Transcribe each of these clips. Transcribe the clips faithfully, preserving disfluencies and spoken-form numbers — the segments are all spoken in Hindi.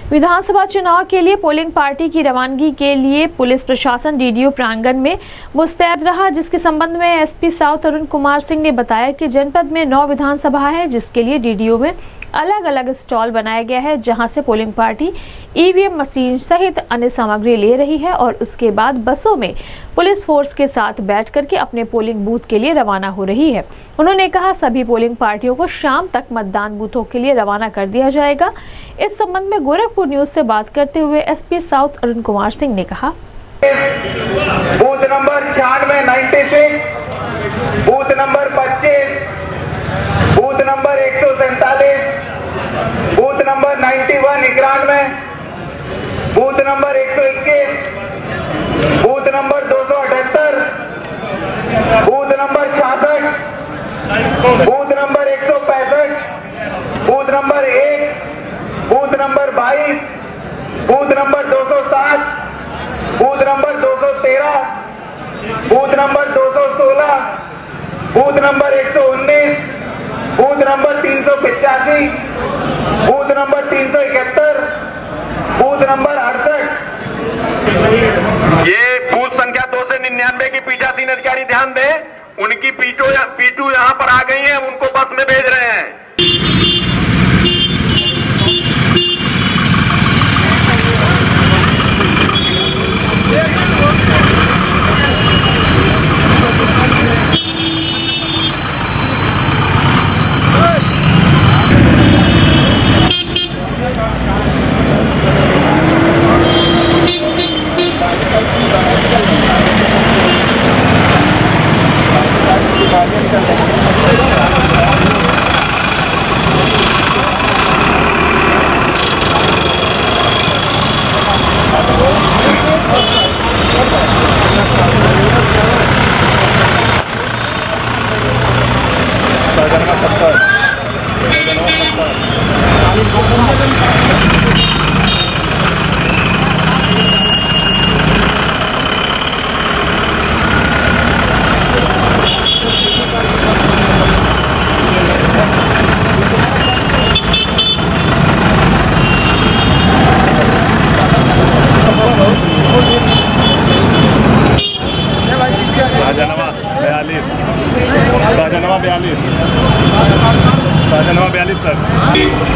विधानसभा चुनाव के लिए पोलिंग पार्टी की रवानगी के लिए पुलिस प्रशासन डीडीओ प्रांगण में मुस्तैद रहा, जिसके संबंध में एसपी साउथ अरुण कुमार सिंह ने बताया कि जनपद में नौ विधानसभा है, जिसके लिए डीडीओ में अलग अलग स्टॉल बनाया गया है, जहां से पोलिंग पार्टी ईवीएम मशीन सहित अन्य सामग्री ले रही है और उसके बाद बसों में पुलिस फोर्स के साथ बैठ करके अपने पोलिंग बूथ के लिए रवाना हो रही है। उन्होंने कहा सभी पोलिंग पार्टियों को शाम तक मतदान बूथों के लिए रवाना कर दिया जाएगा। इस संबंध में गोरखपुर न्यूज से बात करते हुए एसपी साउथ अरुण कुमार सिंह ने कहा, बूथ नंबर छियानवे नाइन्टी सिक्स, बूथ नंबर पच्चीस, बूथ नंबर एक सौ सैतालीस, बूथ नंबर नाइन्टी वन इक्यानवे, बूथ नंबर एक सौ इक्कीस, बूथ नंबर दो सौ अठहत्तर, बूथ नंबर छियासठ, बूथ नंबर एक सौ पैंसठ, बूथ नंबर एक, बूथ नंबर बाईस, बूथ नंबर दो सौ सात, बूथ नंबर दो सौ तेरह, बूथ नंबर दो सौ सोलह, बूथ नंबर एक सौ उन्नीस, बूथ नंबर तीन सौ पचासी, बूथ नंबर तीन सौ इकहत्तर, बूथ नंबर अड़सठ। ये बूथ संख्या दो से निन्यानवे की पीठासीन अधिकारी ध्यान दें, उनकी पीटो या, पीटू यहाँ पर आ गई है, उनको बस में भेज रहे हैं। साजनवा बयालीस साजनवा बयालीस सर।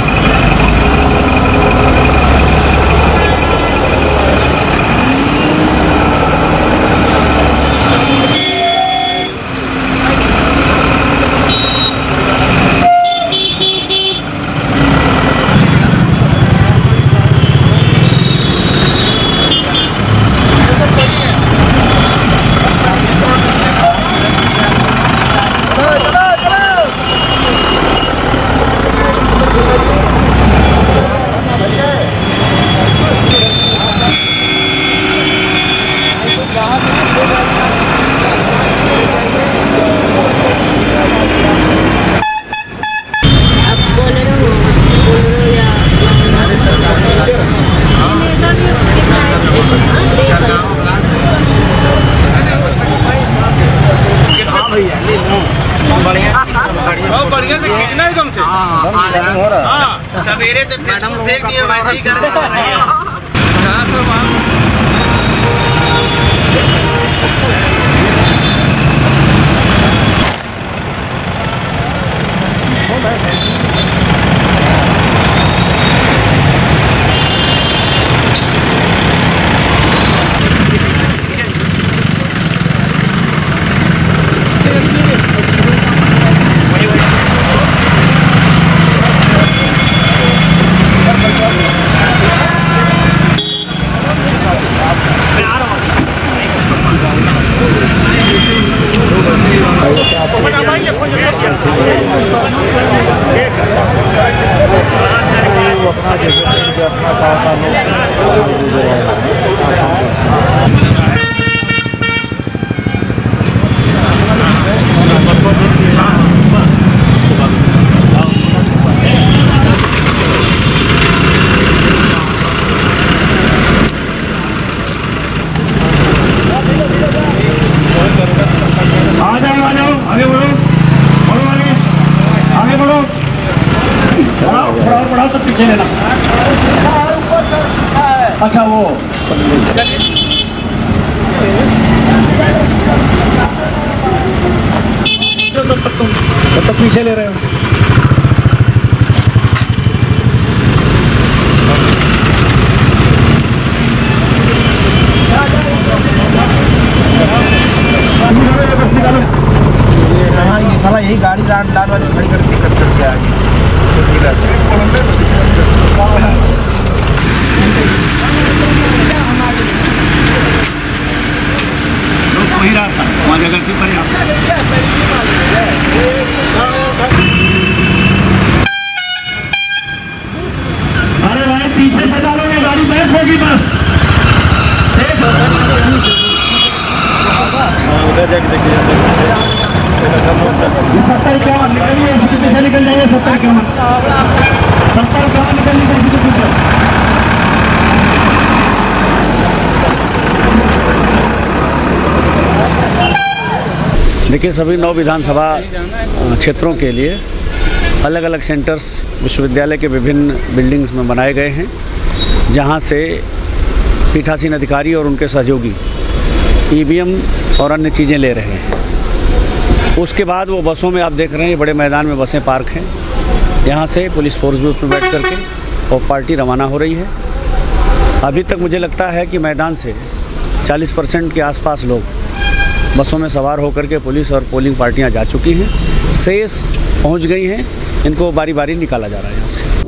बढ़िया से खींचना है एकदम से। हाँ, सवेरे से फेंक दिए वैसे ही कर पीछे लेना। अच्छा वो तब तक पीछे ले रहे हो। बस निकालो। हाँ ये साला यही गाड़ी लाल लाल वाली खड़ी करके दिक्कत करके आ गई। वही रास्ता वहाँ जगह की पर अरे भाई पीछे से डालो, ये गाड़ी बैक होगी बस। उधर जाके देखिए सत्तर इक्यावन निकलिए, इसके पीछे निकल जाइए। सत्तर इक्यावन सत्तर इक्यावन निकल लीजिए इसके पीछे। देखिए सभी नौ विधानसभा क्षेत्रों के लिए अलग अलग सेंटर्स विश्वविद्यालय के विभिन्न बिल्डिंग्स में बनाए गए हैं, जहां से पीठासीन अधिकारी और उनके सहयोगी ईवीएम और अन्य चीज़ें ले रहे हैं। उसके बाद वो बसों में आप देख रहे हैं बड़े मैदान में बसें पार्क हैं, यहाँ से पुलिस फोर्स भी उसमें बैठ करके और पार्टी रवाना हो रही है। अभी तक मुझे लगता है कि मैदान से चालीस परसेंट के आसपास लोग बसों में सवार होकर के पुलिस और पोलिंग पार्टियां जा चुकी हैं, शेष पहुंच गई हैं, इनको बारी बारी निकाला जा रहा है यहाँ से।